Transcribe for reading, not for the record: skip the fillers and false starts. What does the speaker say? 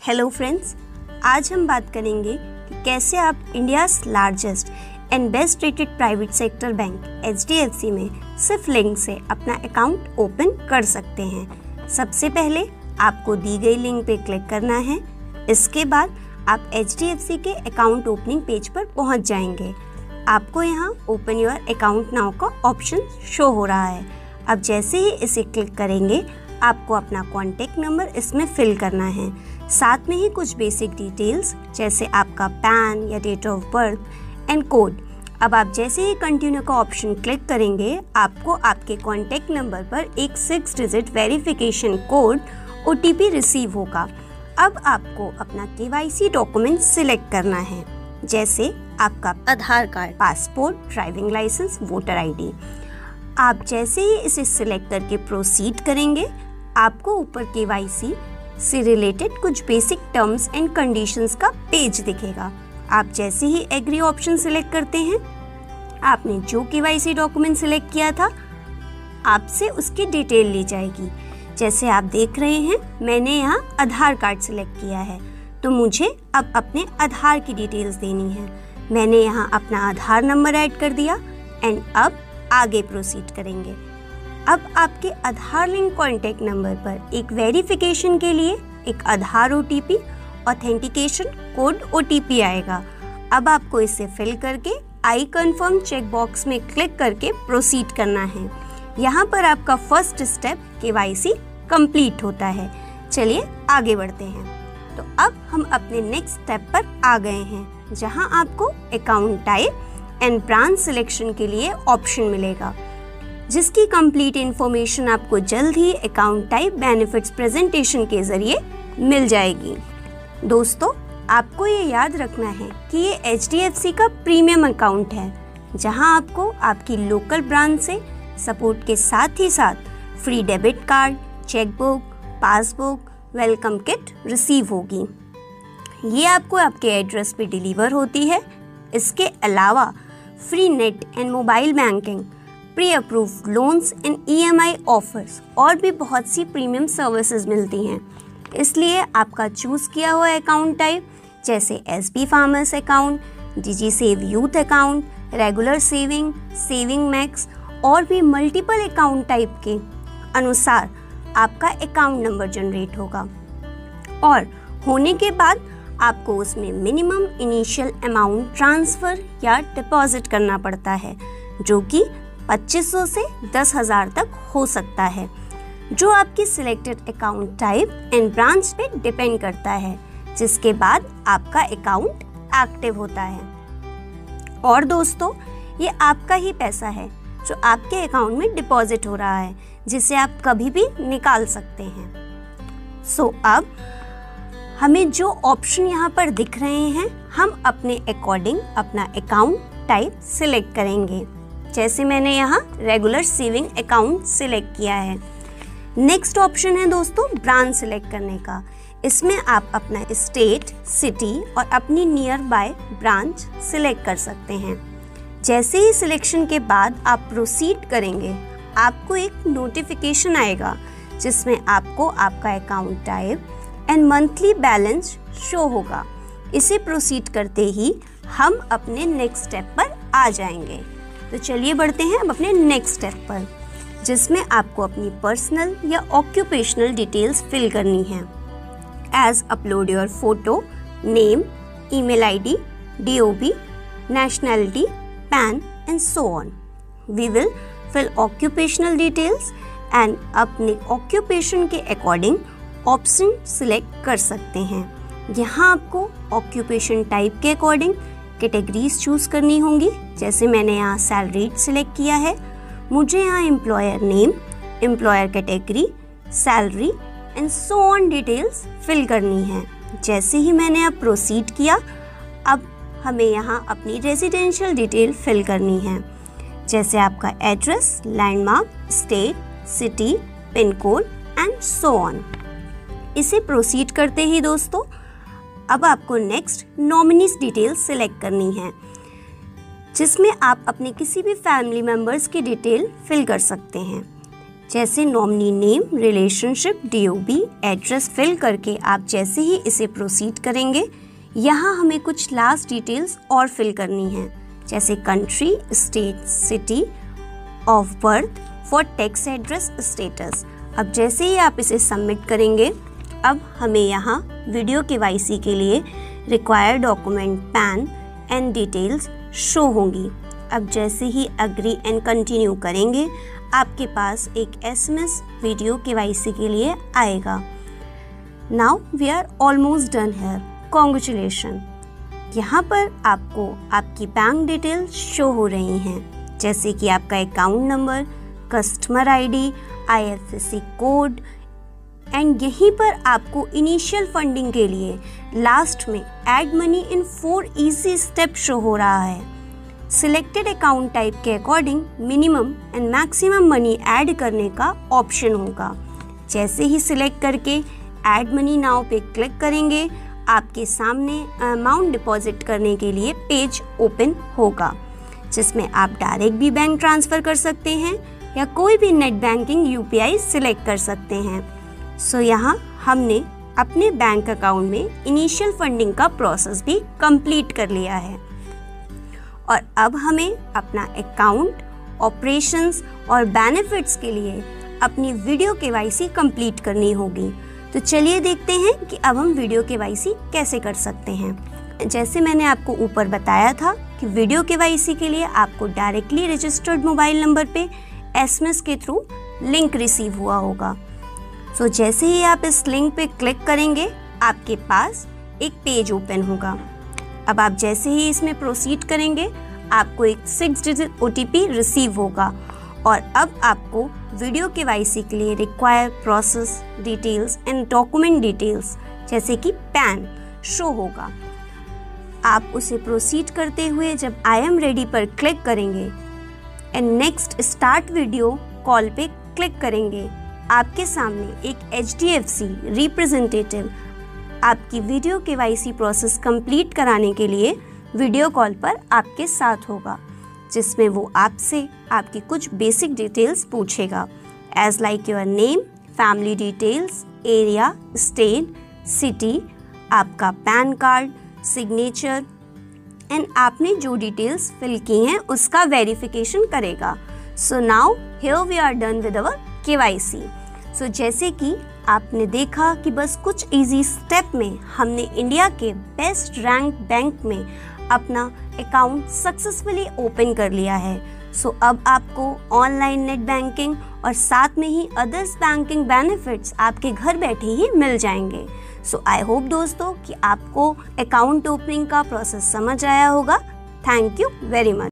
Hello friends, आज हम बात करेंगे कि कैसे आप India's largest and best rated private sector bank HDFC में सिर्फ लिंक से अपना अकाउंट ओपन कर सकते हैं। सबसे पहले आपको दी गई लिंक पे क्लिक करना है। इसके बाद आप HDFC के अकाउंट ओपनिंग पेज पर पहुंच जाएंगे। आपको यहाँ ओपन योर अकाउंट नाउ का ऑप्शन शो हो रहा है। अब जैसे ही इसे क्लिक करेंगे आपको अपना कॉन्टैक्ट नंबर इसमें फिल करना है, साथ में ही कुछ बेसिक डिटेल्स जैसे आपका पैन या date of birth and code. अब आप जैसे ही कंटिन्यू का ऑप्शन क्लिक करेंगे आपको आपके कॉन्टैक्ट नंबर पर एक 6 digit verification code OTP receive होगा। अब आपको अपना KYC डॉक्यूमेंट सिलेक्ट करना है, जैसे आपका Aadhaar card, passport, driving licence, voter ID। आप जैसे ही इसे सिलेक्ट करके प्रोसीड करेंगे आपको ऊपर KYC से रिलेटेड कुछ बेसिक टर्म्स एंड कंडीशंस का पेज दिखेगा। आप जैसे ही एग्री ऑप्शन सिलेक्ट करते हैं आपने जो KYC डॉक्यूमेंट सिलेक्ट किया था आपसे उसकी डिटेल ली जाएगी। जैसे आप देख रहे हैं मैंने यहाँ आधार कार्ड सिलेक्ट किया है, तो मुझे अब अपने आधार की डिटेल्स देनी है। मैंने यहाँ अपना आधार नंबर ऐड कर दिया एंड अब आगे प्रोसीड करेंगे। अब आपके आधार लिंक कॉन्टैक्ट नंबर पर एक वेरिफिकेशन के लिए एक Aadhaar OTP authentication code OTP आएगा। अब आपको इसे फिल करके आई कंफर्म चेक बॉक्स में क्लिक करके प्रोसीड करना है। यहाँ पर आपका फर्स्ट स्टेप KYC कंप्लीट होता है। चलिए आगे बढ़ते हैं। तो अब हम अपने नेक्स्ट स्टेप पर आ गए हैं, जहाँ आपको account type and branch selection के लिए ऑप्शन मिलेगा, जिसकी कंप्लीट इंफॉर्मेशन आपको जल्द ही अकाउंट टाइप बेनिफिट्स प्रेजेंटेशन के जरिए मिल जाएगी। दोस्तों, आपको ये याद रखना है कि ये HDFC का प्रीमियम अकाउंट है, जहां आपको आपकी लोकल ब्रांच से सपोर्ट के साथ ही साथ free debit card, chequebook, passbook, welcome kit receive होगी। ये आपको आपके एड्रेस पे डिलीवर होती है। इसके अलावा free net and mobile banking, pre approved loans and EMI offers और भी बहुत सी प्रीमियम सर्विसेज मिलती हैं। इसलिए आपका चूज़ किया हुआ अकाउंट टाइप जैसे SB farmers account, DG save youth account, regular saving, saving max और भी मल्टीपल अकाउंट टाइप के अनुसार आपका अकाउंट नंबर जनरेट होगा और होने के बाद आपको उसमें मिनिमम इनिशियल अमाउंट ट्रांसफ़र या डिपॉजिट करना पड़ता है, जो कि 2500 से 10,000 तक हो सकता है, जो आपकी selected account type and branch पे डिपेंड करता है, जिसके बाद आपका अकाउंट एक्टिव होता है। और दोस्तों, ये आपका ही पैसा है जो आपके अकाउंट में डिपॉजिट हो रहा है, जिसे आप कभी भी निकाल सकते हैं। अब हमें जो ऑप्शन यहाँ पर दिख रहे हैं हम अपने अकॉर्डिंग अपना अकाउंट टाइप सिलेक्ट करेंगे। जैसे मैंने यहाँ रेगुलर सेविंग अकाउंट सिलेक्ट किया है। नेक्स्ट ऑप्शन है दोस्तों ब्रांच सिलेक्ट करने का। इसमें आप अपना स्टेट, सिटी और अपनी नियर बाय ब्रांच सिलेक्ट कर सकते हैं। जैसे ही सिलेक्शन के बाद आप प्रोसीड करेंगे आपको एक नोटिफिकेशन आएगा, जिसमें आपको आपका account type and monthly balance show होगा। इसे प्रोसीड करते ही हम अपने नेक्स्ट स्टेप पर आ जाएंगे। तो चलिए बढ़ते हैं अब अपने नेक्स्ट स्टेप पर, जिसमें आपको अपनी पर्सनल या ऑक्यूपेशनल डिटेल्स फिल करनी है। As upload your photo, name, email ID, DOB, nationality, PAN and so on. We will fill occupational details and अपने ऑक्यूपेशन के अकॉर्डिंग ऑप्शन सिलेक्ट कर सकते हैं। यहाँ आपको ऑक्यूपेशन टाइप के अकॉर्डिंग कैटेगरीज चूज़ करनी होंगी। जैसे मैंने यहाँ सैलरीड सिलेक्ट किया है, मुझे यहाँ employer name, employer category, salary and so on details fill करनी है। जैसे ही मैंने अब प्रोसीड किया अब हमें यहाँ अपनी रेजिडेंशियल डिटेल फिल करनी है, जैसे आपका address, landmark, state, city, pin code and so on. इसे प्रोसीड करते ही दोस्तों अब आपको नेक्स्ट नॉमिनीज डिटेल्स सिलेक्ट करनी है, जिसमें आप अपने किसी भी फैमिली मेम्बर्स की डिटेल फिल कर सकते हैं। जैसे nominee name, relationship, DOB, address fill करके आप जैसे ही इसे प्रोसीड करेंगे, यहाँ हमें कुछ लास्ट डिटेल्स और फिल करनी है, जैसे country, state, city of birth for tax address status. अब जैसे ही आप इसे सबमिट करेंगे, अब हमें यहाँ वीडियो KYC के लिए required document PAN and details show होंगी। अब जैसे ही अग्री एंड कंटिन्यू करेंगे, आपके पास एक SMS वीडियो KYC के लिए आएगा। Now we are almost done here, congratulation. यहाँ पर आपको आपकी बैंक डिटेल शो हो रही हैं, जैसे कि आपका account number, customer ID, IFSC code, and यहीं पर आपको इनिशियल फंडिंग के लिए लास्ट में add money in 4 easy step show हो रहा है। सिलेक्टेड अकाउंट टाइप के according minimum and maximum money add करने का ऑप्शन होगा। जैसे ही सिलेक्ट करके ऐड मनी नाउ पे क्लिक करेंगे, आपके सामने अमाउंट डिपॉजिट करने के लिए पेज ओपन होगा, जिसमें आप डायरेक्ट भी बैंक ट्रांसफ़र कर सकते हैं या कोई भी नेट बैंकिंग UPI सिलेक्ट कर सकते हैं। सो यहाँ हमने अपने बैंक अकाउंट में इनिशियल फंडिंग का प्रोसेस भी कंप्लीट कर लिया है और अब हमें अपना अकाउंट, ऑपरेशंस और बेनिफिट्स के लिए अपनी वीडियो KYC कंप्लीट करनी होगी। तो चलिए देखते हैं कि अब हम वीडियो KYC कैसे कर सकते हैं। जैसे मैंने आपको ऊपर बताया था कि वीडियो KYC के लिए आपको डायरेक्टली रजिस्टर्ड मोबाइल नंबर पे SMS के थ्रू लिंक रिसीव हुआ होगा। सो जैसे ही आप इस लिंक पे क्लिक करेंगे, आपके पास एक पेज ओपन होगा। अब आप जैसे ही इसमें प्रोसीड करेंगे, आपको एक 6 डिजिट OTP रिसीव होगा और अब आपको वीडियो KYC के लिए require process details and document details जैसे कि पैन शो होगा। आप उसे प्रोसीड करते हुए जब आई एम रेडी पर क्लिक करेंगे and next start video call पे क्लिक करेंगे, आपके सामने एक HDFC रिप्रेजेंटेटिव आपकी वीडियो KYC प्रोसेस कंप्लीट कराने के लिए वीडियो कॉल पर आपके साथ होगा, जिसमें वो आपसे आपकी कुछ बेसिक डिटेल्स पूछेगा, as like your name, family details, area, state, city, आपका पैन कार्ड, सिग्नेचर एंड आपने जो डिटेल्स फिल की हैं उसका वेरिफिकेशन करेगा। So now here we are done with our KYC। So जैसे कि आपने देखा कि बस कुछ इजी स्टेप में हमने इंडिया के बेस्ट रैंक बैंक में अपना अकाउंट सक्सेसफुली ओपन कर लिया है। सो अब आपको ऑनलाइन नेट बैंकिंग और साथ में ही अदर्स बैंकिंग बेनिफिट्स आपके घर बैठे ही मिल जाएंगे। सो आई होप दोस्तों कि आपको अकाउंट ओपनिंग का प्रोसेस समझ आया होगा। Thank you very much.